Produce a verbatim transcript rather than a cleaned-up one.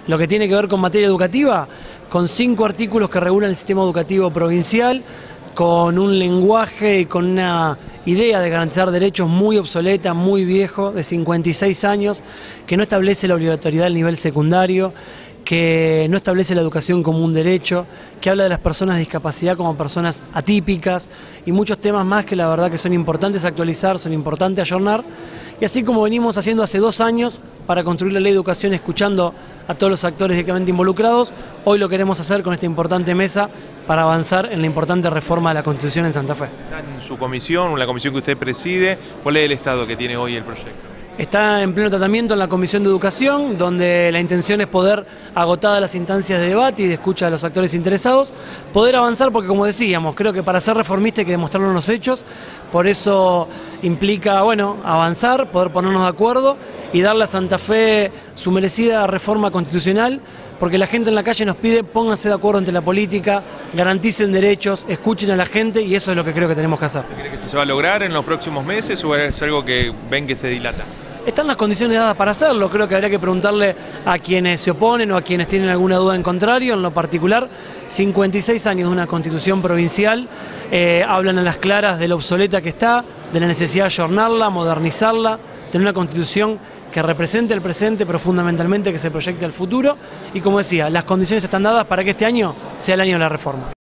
lo que tiene que ver con materia educativa, con cinco artículos que regulan el sistema educativo provincial, con un lenguaje y con una idea de garantizar derechos muy obsoleta, muy viejo, de cincuenta y seis años, que no establece la obligatoriedad del nivel secundario, que no establece la educación como un derecho, que habla de las personas de discapacidad como personas atípicas y muchos temas más que la verdad que son importantes actualizar, son importantes ayornar. Y así como venimos haciendo hace dos años para construir la ley de educación escuchando a todos los actores directamente involucrados, hoy lo queremos hacer con esta importante mesa para avanzar en la importante reforma de la Constitución en Santa Fe. Está en su comisión, la comisión que usted preside, ¿cuál es el estado que tiene hoy el proyecto? Está en pleno tratamiento en la Comisión de Educación, donde la intención es poder, agotadas las instancias de debate y de escucha de los actores interesados, poder avanzar porque, como decíamos, creo que para ser reformista hay que demostrarlo en los hechos, por eso implica, bueno, avanzar, poder ponernos de acuerdo y darle a Santa Fe su merecida reforma constitucional, porque la gente en la calle nos pide, pónganse de acuerdo ante la política, garanticen derechos, escuchen a la gente y eso es lo que creo que tenemos que hacer. ¿Cree que esto se va a lograr en los próximos meses o es algo que ven que se dilata? Están las condiciones dadas para hacerlo, creo que habría que preguntarle a quienes se oponen o a quienes tienen alguna duda en contrario. En lo particular, cincuenta y seis años de una constitución provincial eh, hablan a las claras de lo obsoleta que está, de la necesidad de ayornarla, modernizarla, tener una constitución que represente el presente, pero fundamentalmente que se proyecte al futuro. Y como decía, las condiciones están dadas para que este año sea el año de la reforma.